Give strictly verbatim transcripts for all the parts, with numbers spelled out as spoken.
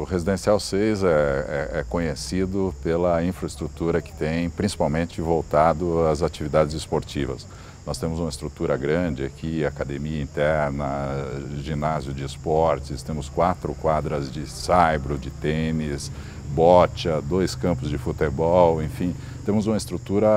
Residencial seis é, é, é conhecido pela infraestrutura que tem, principalmente voltado às atividades esportivas. Nós temos uma estrutura grande aqui, academia interna, ginásio de esportes, temos quatro quadras de saibro, de tênis, bocha, dois campos de futebol, enfim, temos uma estrutura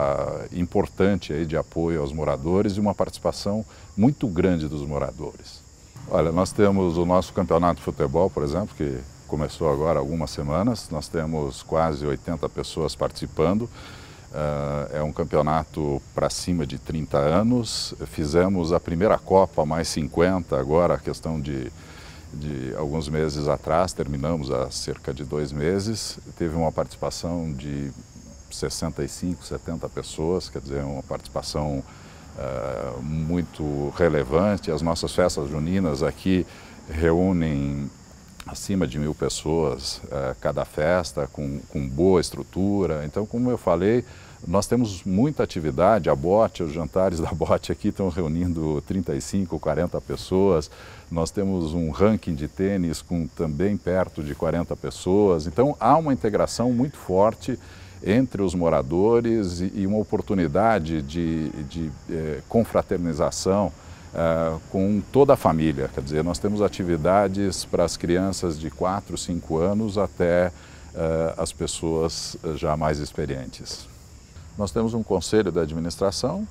importante aí de apoio aos moradores e uma participação muito grande dos moradores. Olha, nós temos o nosso campeonato de futebol, por exemplo, que começou agora há algumas semanas, nós temos quase oitenta pessoas participando. Uh, é um campeonato para cima de trinta anos, fizemos a primeira Copa, mais cinquenta agora, a questão de, de alguns meses atrás, terminamos há cerca de dois meses, teve uma participação de sessenta e cinco, setenta pessoas, quer dizer, uma participação uh, muito relevante. As nossas festas juninas aqui reúnem acima de mil pessoas uh, cada festa, com, com boa estrutura. Então, como eu falei, nós temos muita atividade. A bote, os jantares da bote aqui estão reunindo trinta e cinco, quarenta pessoas. Nós temos um ranking de tênis com também perto de quarenta pessoas. Então, há uma integração muito forte entre os moradores e, e uma oportunidade de, de eh, confraternização Uh, com toda a família. Quer dizer, nós temos atividades para as crianças de quatro, cinco anos até uh, as pessoas já mais experientes. Nós temos um conselho de administração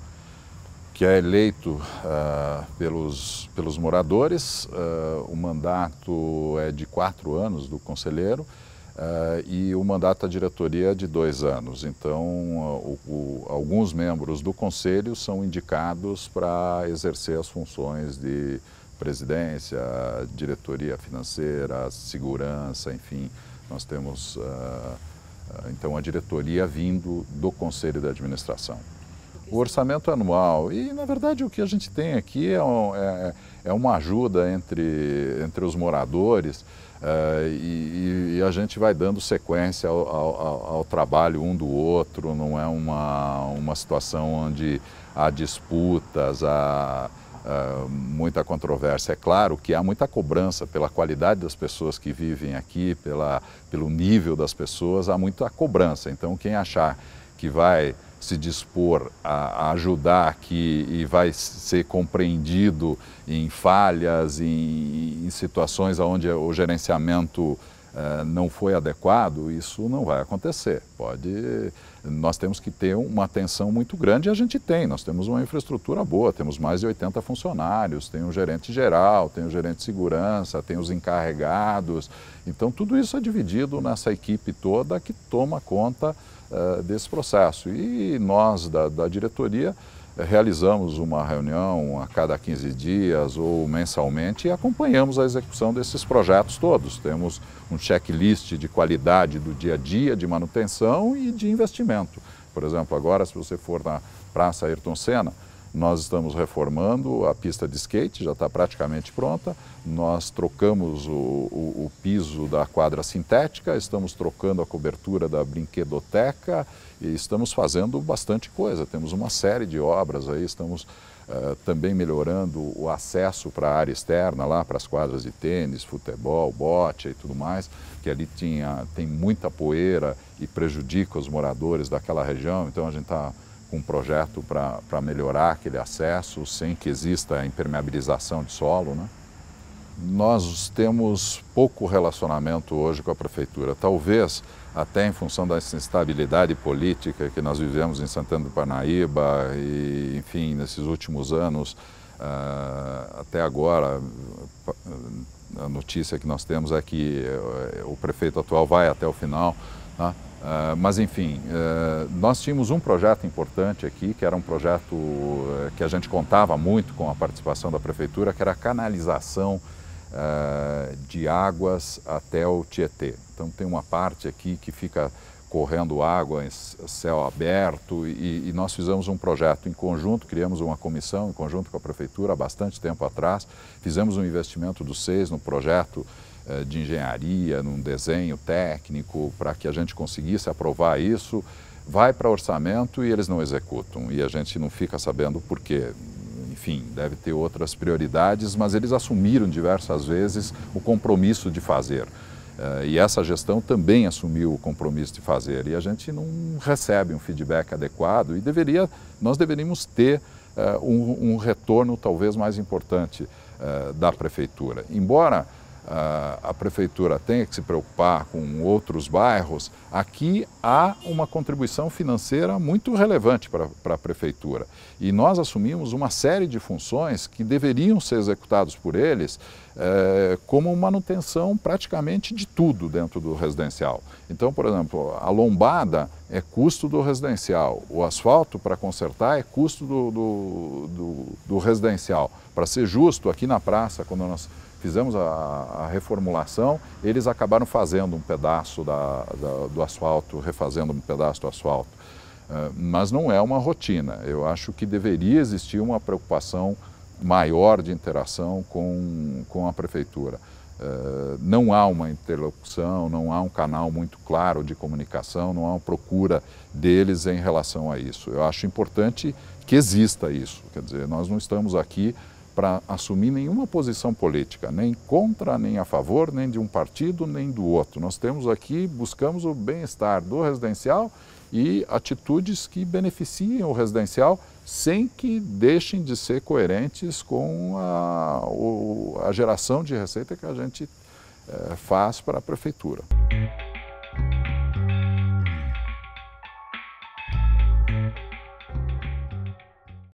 que é eleito uh, pelos, pelos moradores. Uh, o mandato é de quatro anos do conselheiro Uh, e o mandato da diretoria é de dois anos. Então, uh, o, o, alguns membros do conselho são indicados para exercer as funções de presidência, diretoria financeira, segurança, enfim. Nós temos, uh, uh, então, a diretoria vindo do conselho de administração. O orçamento anual, e na verdade o que a gente tem aqui é, um, é, é uma ajuda entre, entre os moradores. Uh, e, e a gente vai dando sequência ao, ao, ao trabalho um do outro, não é uma, uma situação onde há disputas, há uh, muita controvérsia. É claro que há muita cobrança pela qualidade das pessoas que vivem aqui, pela, pelo nível das pessoas, há muita cobrança. Então, quem achar que vai se dispor a, a ajudar aqui e vai ser compreendido em falhas, em, em situações onde o gerenciamento eh, não foi adequado, isso não vai acontecer. Pode, nós temos que ter uma atenção muito grande e a gente tem. Nós temos uma infraestrutura boa, temos mais de oitenta funcionários, tem um gerente geral, tem o gerente de segurança, tem os encarregados. Então tudo isso é dividido nessa equipe toda que toma conta uh, desse processo. E nós da, da diretoria realizamos uma reunião a cada quinze dias ou mensalmente e acompanhamos a execução desses projetos todos. Temos um checklist de qualidade do dia a dia, de manutenção e de investimento. Por exemplo, agora se você for na Praça Ayrton Senna, nós estamos reformando a pista de skate, já está praticamente pronta. Nós trocamos o, o, o piso da quadra sintética, estamos trocando a cobertura da brinquedoteca e estamos fazendo bastante coisa. Temos uma série de obras aí, estamos uh, também melhorando o acesso para a área externa, lá para as quadras de tênis, futebol, bote e tudo mais, que ali tinha, tem muita poeira e prejudica os moradores daquela região, então a gente está um projeto para melhorar aquele acesso sem que exista a impermeabilização de solo, né? Nós temos pouco relacionamento hoje com a prefeitura, talvez até em função da instabilidade política que nós vivemos em Santana do Parnaíba e, enfim, nesses últimos anos, uh, até agora, a notícia que nós temos é que o prefeito atual vai até o final, né? Uh, mas, enfim, uh, nós tínhamos um projeto importante aqui, que era um projeto uh, que a gente contava muito com a participação da prefeitura, que era a canalização uh, de águas até o Tietê. Então, tem uma parte aqui que fica correndo água em céu aberto e, e nós fizemos um projeto em conjunto, criamos uma comissão em conjunto com a prefeitura há bastante tempo atrás, fizemos um investimento do SEIS no projeto de engenharia, num desenho técnico, para que a gente conseguisse aprovar isso, vai para orçamento e eles não executam. E a gente não fica sabendo por quê. Enfim, deve ter outras prioridades, mas eles assumiram diversas vezes o compromisso de fazer. E essa gestão também assumiu o compromisso de fazer, e a gente não recebe um feedback adequado, e deveria, nós deveríamos ter uh, um, um retorno talvez mais importante uh, da Prefeitura. Embora uh, a Prefeitura tenha que se preocupar com outros bairros, aqui há uma contribuição financeira muito relevante para a Prefeitura. E nós assumimos uma série de funções que deveriam ser executadas por eles É, como manutenção praticamente de tudo dentro do residencial. Então, por exemplo, a lombada é custo do residencial, o asfalto para consertar é custo do, do, do, do residencial. Para ser justo, aqui na praça, quando nós fizemos a, a reformulação, eles acabaram fazendo um pedaço da, da, do asfalto, refazendo um pedaço do asfalto. É, mas não é uma rotina. Eu acho que deveria existir uma preocupação maior de interação com, com a Prefeitura. Uh, não há uma interlocução, não há um canal muito claro de comunicação, não há uma procura deles em relação a isso. Eu acho importante que exista isso, quer dizer, nós não estamos aqui para assumir nenhuma posição política, nem contra, nem a favor, nem de um partido, nem do outro. Nós temos aqui, buscamos o bem-estar do residencial e atitudes que beneficiem o residencial sem que deixem de ser coerentes com a, a geração de receita que a gente é, faz para a Prefeitura.